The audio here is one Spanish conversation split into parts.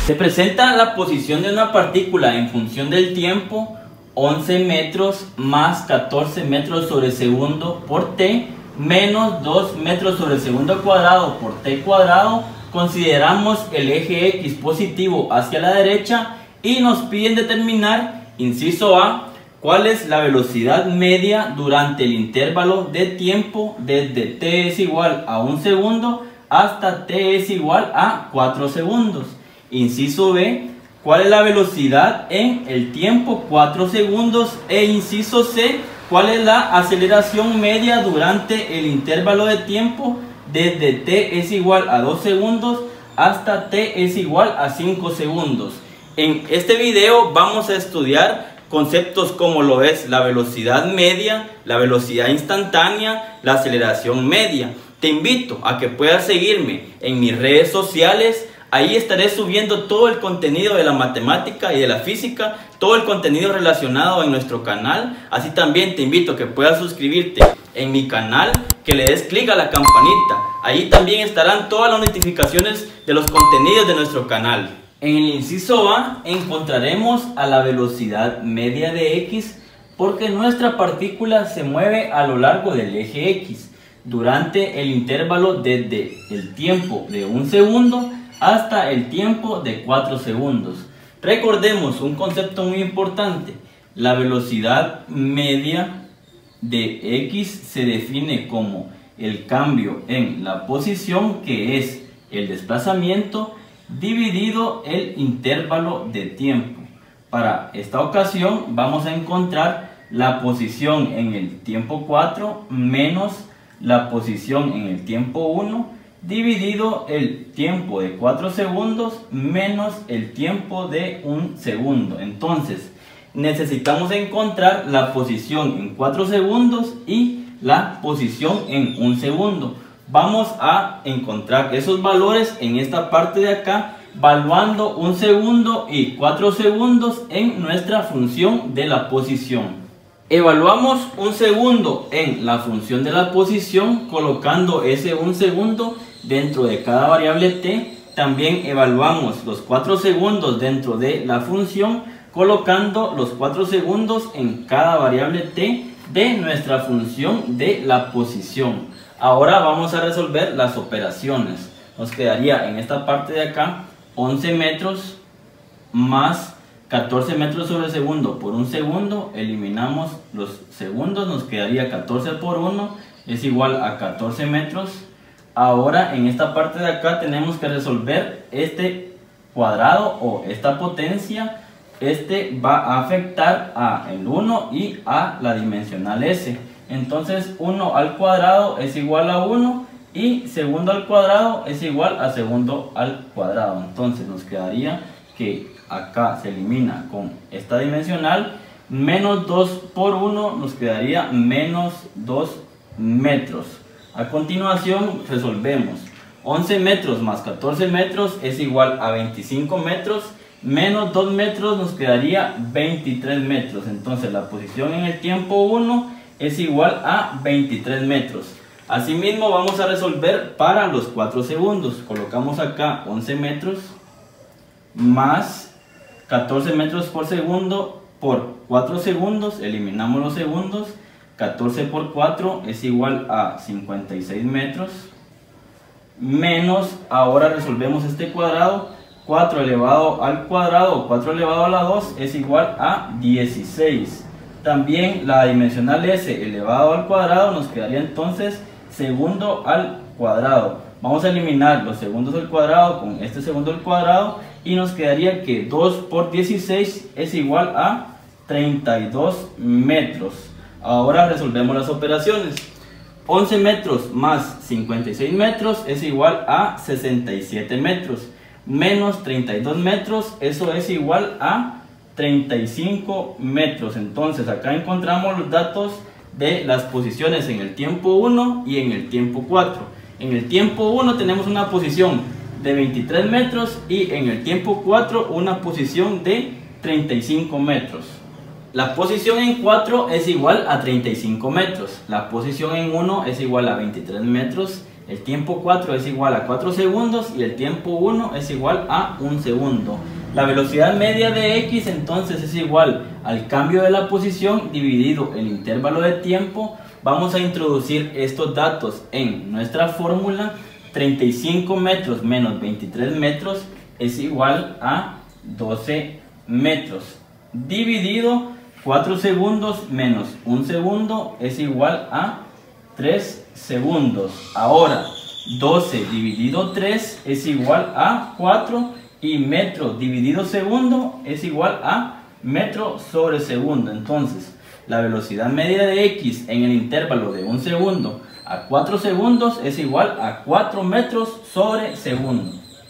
Se presenta la posición de una partícula en función del tiempo, 11 metros más 14 metros sobre segundo por t, menos 2 metros sobre segundo cuadrado por t cuadrado. Consideramos el eje X positivo hacia la derecha y nos piden determinar, inciso A, cuál es la velocidad media durante el intervalo de tiempo desde t es igual a 1 segundo hasta t es igual a 4 segundos. Inciso B, cuál es la velocidad en el tiempo 4 segundos. E inciso C, cuál es la aceleración media durante el intervalo de tiempo desde t es igual a 2 segundos hasta t es igual a 5 segundos. En este video vamos a estudiar conceptos como lo es la velocidad media, la velocidad instantánea, la aceleración media. Te invito a que puedas seguirme en mis redes sociales. Ahí estaré subiendo todo el contenido de la matemática y de la física, todo el contenido relacionado en nuestro canal. Así también te invito a que puedas suscribirte en mi canal, que le des clic a la campanita. Ahí también estarán todas las notificaciones de los contenidos de nuestro canal. En el inciso A encontraremos a la velocidad media de X porque nuestra partícula se mueve a lo largo del eje X durante el intervalo desde el tiempo de 1 segundo hasta el tiempo de 4 segundos. Recordemos un concepto muy importante: la velocidad media de X se define como el cambio en la posición, que es el desplazamiento, dividido el intervalo de tiempo. Para esta ocasión vamos a encontrar la posición en el tiempo 4 menos la posición en el tiempo 1 dividido el tiempo de 4 segundos menos el tiempo de 1 segundo. Entonces necesitamos encontrar la posición en 4 segundos y la posición en 1 segundo. Vamos a encontrar esos valores en esta parte de acá, valuando 1 segundo y 4 segundos en nuestra función de la posición. Evaluamos 1 segundo en la función de la posición colocando ese 1 segundo dentro de cada variable t. También evaluamos los 4 segundos dentro de la función colocando los 4 segundos en cada variable t de nuestra función de la posición. Ahora vamos a resolver las operaciones. Nos quedaría en esta parte de acá 11 metros más 14 metros sobre segundo por 1 segundo. Eliminamos los segundos, nos quedaría 14 por 1 es igual a 14 metros. Ahora en esta parte de acá tenemos que resolver este cuadrado o esta potencia. Este va a afectar a el 1 y a la dimensional S. Entonces 1 al cuadrado es igual a 1 y segundo al cuadrado es igual a segundo al cuadrado. Entonces nos quedaría que acá se elimina con esta dimensional, menos 2 por 1 nos quedaría menos 2 metros. A continuación resolvemos 11 metros más 14 metros es igual a 25 metros, menos 2 metros nos quedaría 23 metros. Entonces la posición en el tiempo 1 es igual a 23 metros. Asimismo vamos a resolver para los 4 segundos. Colocamos acá 11 metros más 14 metros por segundo por 4 segundos. Eliminamos los segundos. 14 por 4 es igual a 56 metros. Menos, ahora resolvemos este cuadrado. 4 elevado al cuadrado o 4 elevado a la 2 es igual a 16. También la dimensional S elevado al cuadrado nos quedaría entonces segundo al cuadrado. Vamos a eliminar los segundos al cuadrado con este segundo al cuadrado y nos quedaría que 2 por 16 es igual a 32 metros. Ahora resolvemos las operaciones. 11 metros más 56 metros es igual a 67 metros. Menos 32 metros, eso es igual a 35 metros. Entonces acá encontramos los datos de las posiciones en el tiempo 1 y en el tiempo 4. En el tiempo 1 tenemos una posición de 23 metros y en el tiempo 4 una posición de 35 metros. La posición en 4 es igual a 35 metros. La posición en 1 es igual a 23 metros. El tiempo 4 es igual a 4 segundos y el tiempo 1 es igual a 1 segundo. La velocidad media de x entonces es igual al cambio de la posición dividido el intervalo de tiempo. Vamos a introducir estos datos en nuestra fórmula. 35 metros menos 23 metros es igual a 12 metros. Dividido 4 segundos menos 1 segundo es igual a 3 segundos. Ahora 12 dividido 3 es igual a 4 y metro dividido segundo es igual a metro sobre segundo. Entonces la velocidad media de x en el intervalo de 1 segundo a 4 segundos es igual a 4 metros sobre segundo.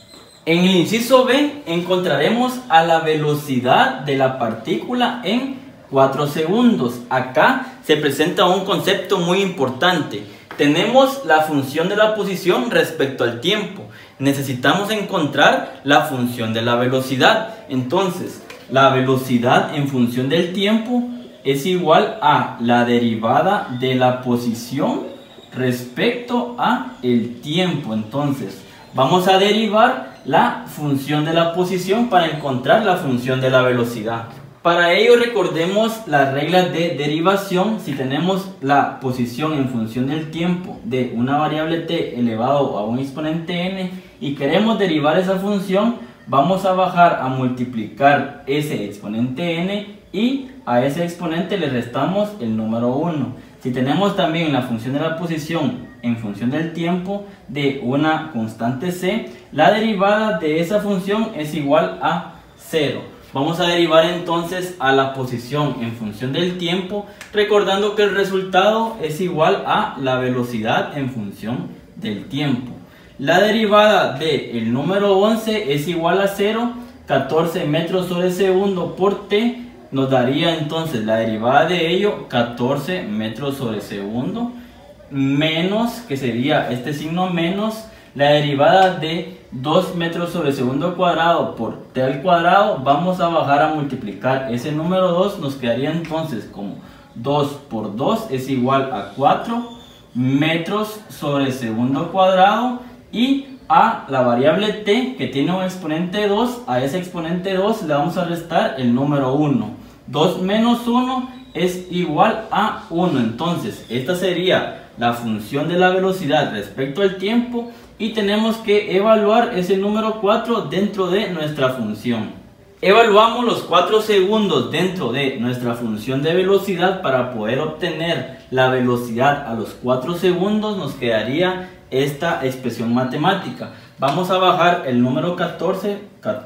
En el inciso B encontraremos a la velocidad de la partícula en 4 segundos. Acá se presenta un concepto muy importante. Tenemos la función de la posición respecto al tiempo. Necesitamos encontrar la función de la velocidad. Entonces, la velocidad en función del tiempo es igual a la derivada de la posición respecto a el tiempo. Entonces, vamos a derivar la función de la posición para encontrar la función de la velocidad. Para ello recordemos las reglas de derivación. Si tenemos la posición en función del tiempo de una variable t elevado a un exponente n y queremos derivar esa función, vamos a bajar a multiplicar ese exponente n y a ese exponente le restamos el número 1. Si tenemos también la función de la posición en función del tiempo de una constante c, la derivada de esa función es igual a 0. Vamos a derivar entonces a la posición en función del tiempo, recordando que el resultado es igual a la velocidad en función del tiempo. La derivada del número 11 es igual a 0, 14 metros sobre segundo por t, nos daría entonces la derivada de ello 14 metros sobre segundo, menos, que sería este signo menos, la derivada de 2 metros sobre segundo cuadrado por t al cuadrado. Vamos a bajar a multiplicar ese número 2, nos quedaría entonces como 2 por 2 es igual a 4 metros sobre segundo cuadrado, y a la variable t que tiene un exponente 2, a ese exponente 2 le vamos a restar el número 1. 2 menos 1 es igual a 1. Entonces esta sería la función de la velocidad respecto al tiempo y tenemos que evaluar ese número 4 dentro de nuestra función. Evaluamos los 4 segundos dentro de nuestra función de velocidad. Para poder obtener la velocidad a los 4 segundos nos quedaría esta expresión matemática. Vamos a bajar el número 14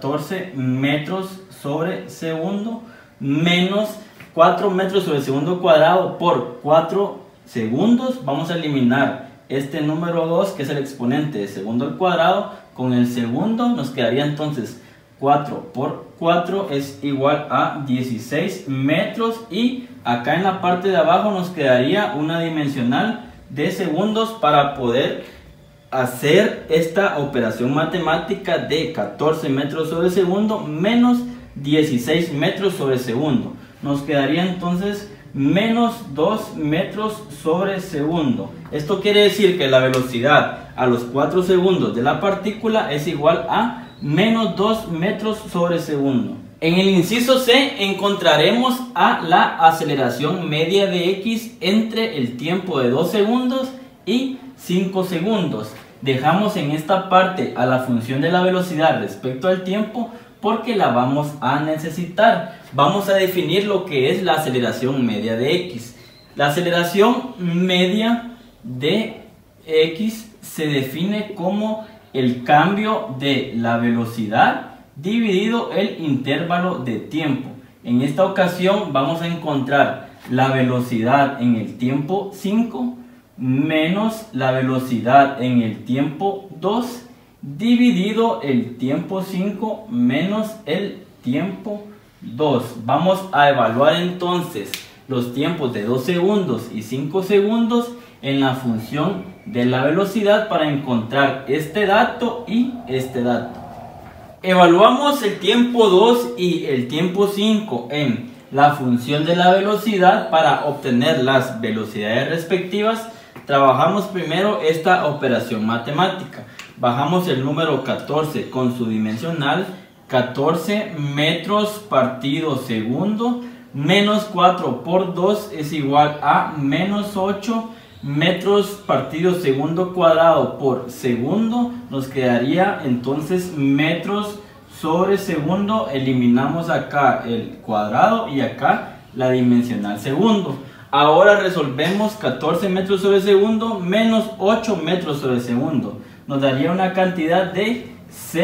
metros sobre segundo menos 4 metros sobre segundo cuadrado por 4 segundos. Vamos a eliminar este número 2 que es el exponente de segundo al cuadrado con el segundo. Nos quedaría entonces 4 por 4 es igual a 16 metros, y acá en la parte de abajo nos quedaría una dimensional de segundos para poder hacer esta operación matemática de 14 metros sobre segundo menos 16 metros sobre segundo. Nos quedaría entonces menos 2 metros sobre segundo. Esto quiere decir que la velocidad a los 4 segundos de la partícula es igual a menos 2 metros sobre segundo. En el inciso C encontraremos a la aceleración media de x entre el tiempo de 2 segundos y 5 segundos. Dejamos en esta parte a la función de la velocidad respecto al tiempo porque la vamos a necesitar. Vamos a definir lo que es la aceleración media de x. La aceleración media de x se define como el cambio de la velocidad dividido el intervalo de tiempo. En esta ocasión vamos a encontrar la velocidad en el tiempo 5 menos la velocidad en el tiempo 2 dividido el tiempo 5 menos el tiempo 2. Vamos a evaluar entonces los tiempos de 2 segundos y 5 segundos en la función de la velocidad para encontrar este dato y este dato. Evaluamos el tiempo 2 y el tiempo 5 en la función de la velocidad para obtener las velocidades respectivas. Trabajamos primero esta operación matemática. Bajamos el número 14 con su dimensional, 14 metros partido segundo, menos 4 por 2 es igual a menos 8 metros partido segundo cuadrado por segundo. Nos quedaría entonces metros sobre segundo. Eliminamos acá el cuadrado y acá la dimensional segundo. Ahora resolvemos 14 metros sobre segundo menos 8 metros sobre segundo. Nos daría una cantidad de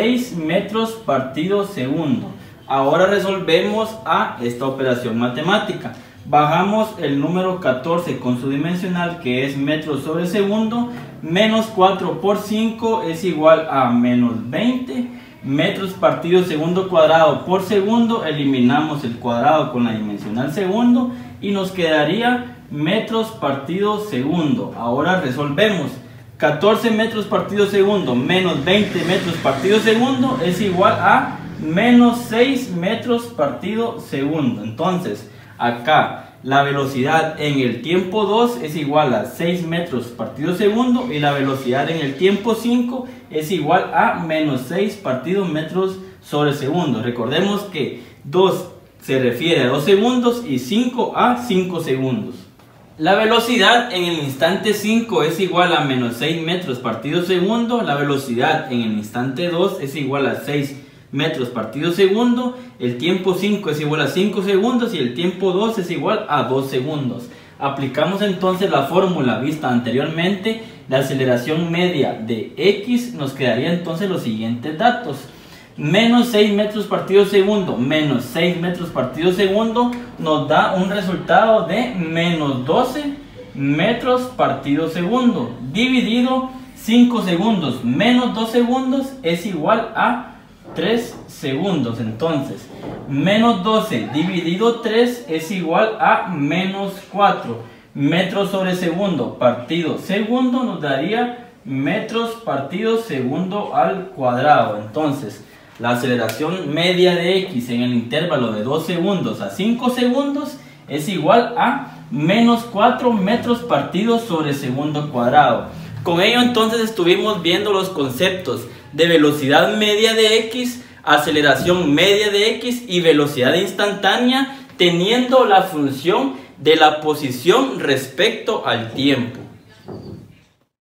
6 metros partido segundo. Ahora resolvemos a esta operación matemática. Bajamos el número 14 con su dimensional, que es metros sobre segundo, menos 4 por 5 es igual a menos 20 metros partido segundo cuadrado por segundo. Eliminamos el cuadrado con la dimensional segundo y nos quedaría metros partido segundo. Ahora resolvemos. 14 metros partido segundo menos 20 metros partido segundo es igual a menos 6 metros partido segundo. Entonces acá la velocidad en el tiempo 2 es igual a 6 metros partido segundo y la velocidad en el tiempo 5 es igual a menos 6 partido metros sobre segundo. Recordemos que 2 se refiere a 2 segundos y 5 a 5 segundos. La velocidad en el instante 5 es igual a menos 6 metros partido segundo. La velocidad en el instante 2 es igual a 6 metros partido segundo. El tiempo 5 es igual a 5 segundos y el tiempo 2 es igual a 2 segundos. Aplicamos entonces la fórmula vista anteriormente. La aceleración media de X, nos quedaría entonces los siguientes datos. Menos 6 metros partido segundo menos 6 metros partido segundo nos da un resultado de menos 12 metros partido segundo. Dividido 5 segundos menos 2 segundos es igual a 3 segundos. Entonces menos 12 dividido 3 es igual a menos 4 metros sobre segundo partido segundo. Nos daría metros partido segundo al cuadrado. Entonces la aceleración media de X en el intervalo de 2 segundos a 5 segundos es igual a menos 4 metros partido sobre segundo cuadrado. Con ello entonces estuvimos viendo los conceptos de velocidad media de X, aceleración media de X y velocidad instantánea, teniendo la función de la posición respecto al tiempo.